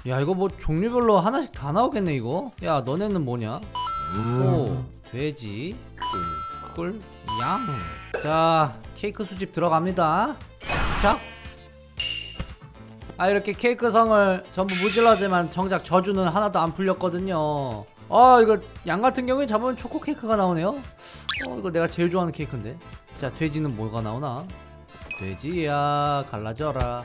야 이거 뭐 종류별로 하나씩 다 나오겠네 이거. 야 너네는 뭐냐? 소, 돼지, 꿀, 양. 자 케이크 수집 들어갑니다. 자. 아 이렇게 케이크 성을 전부 무질러지만 정작 저주는 하나도 안 풀렸거든요. 이거 양 같은 경우에 잡으면 초코 케이크가 나오네요. 이거 내가 제일 좋아하는 케이크인데. 자 돼지는 뭐가 나오나? 돼지야 갈라져라.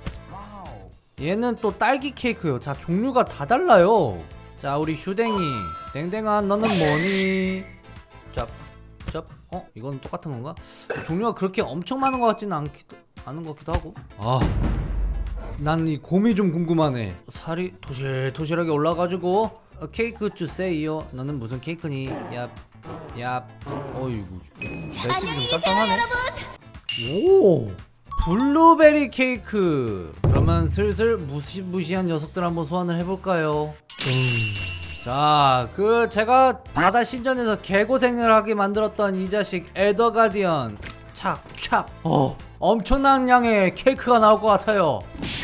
얘는 또 딸기 케이크요. 자 종류가 다 달라요. 자 우리 슈댕이 댕댕아 너는 뭐니? 짭 이건 똑같은 건가? 종류가 그렇게 엄청 많은 것 같지는 않은 것 같기도 하고. 난 이 곰이 좀 궁금하네. 살이 토실토실하게 올라가지고 케이크 주세요. 너는 무슨 케이크니? 얍 어이구 맷집이 좀 단단하네. 오 블루베리 케이크. 그러면 슬슬 무시무시한 녀석들 한번 소환을 해볼까요? 자, 제가 바다 신전에서 개고생을 하게 만들었던 이 자식 엘더 가디언 착찹. 엄청난 양의 케이크가 나올 것 같아요.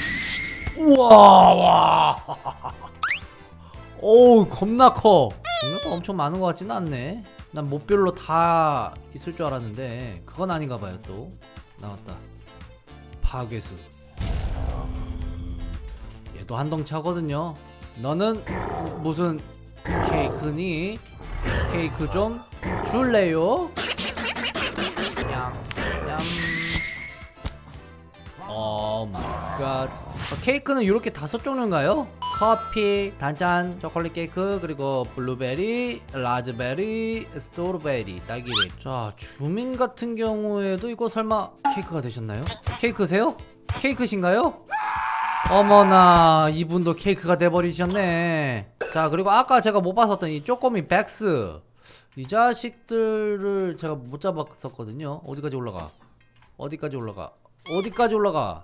우와 오우 겁나 커. 종류가 엄청 많은 것 같지는 않네. 난 못별로 다 있을 줄 알았는데 그건 아닌가봐요. 또 나왔다 파괴수. 얘도 한덩차거든요. 너는 무슨 케이크니? 케이크 좀 줄래요? 냠냠. 오마이갓. 케이크는 이렇게 5종류인가요? 커피, 단짠, 초콜릿 케이크, 그리고 블루베리, 라즈베리, 스트로베리, 딸기베리. 자 주민 같은 경우에도 이거 설마 케이크가 되셨나요? 케이크세요? 케이크신가요? 어머나 이분도 케이크가 돼버리셨네. 자 그리고 아까 제가 못 봤었던 이 쪼꼬미 백스. 이 자식들을 제가 못 잡았었거든요. 어디까지 올라가? 어디까지 올라가? 어디까지 올라가?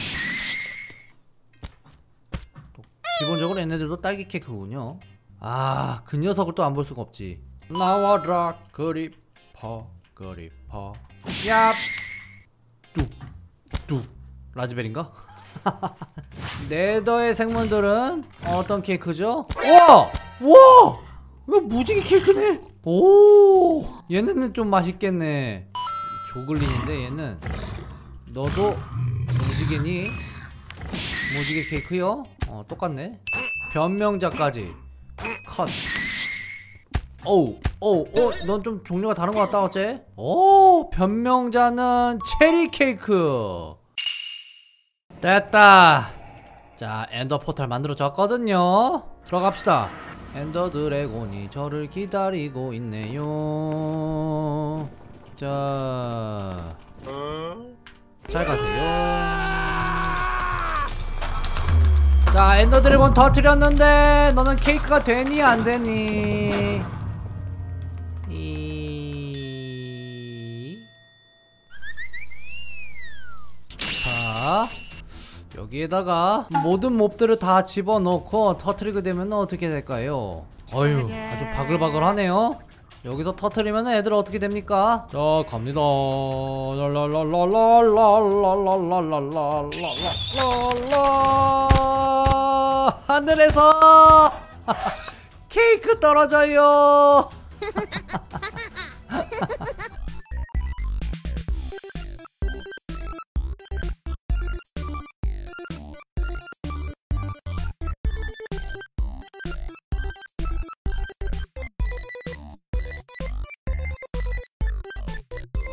기본적으로 얘네들도 딸기 케이크군요. 그 녀석을 또 안 볼 수가 없지. 나와라 그리퍼 얍 뚝뚝. 라즈베리인가? 네더의 생물들은 어떤 케이크죠? 우와! 우와! 이거 무지개 케이크네? 오! 얘네는 좀 맛있겠네. 조글린인데 얘는. 너도 무지개니? 무지개 케이크요? 똑같네. 변명자까지 컷. 넌 좀 종류가 다른 것 같다 어째? 변명자는 체리 케이크. 됐다. 자 엔더 포탈 만들어졌거든요. 들어갑시다. 엔더 드래곤이 저를 기다리고 있네요. 자 잘 가세요. 자 엔더 드래곤 터뜨렸는데 너는 케이크가 되니 안 되니? 자 여기에다가 모든 몹들을 다 집어넣고 터뜨리게 되면 어떻게 될까요? 어휴 아주 바글바글하네요. 여기서 터뜨리면 애들 어떻게 됩니까? 자 갑니다. 하늘에서 케이크 떨어져요.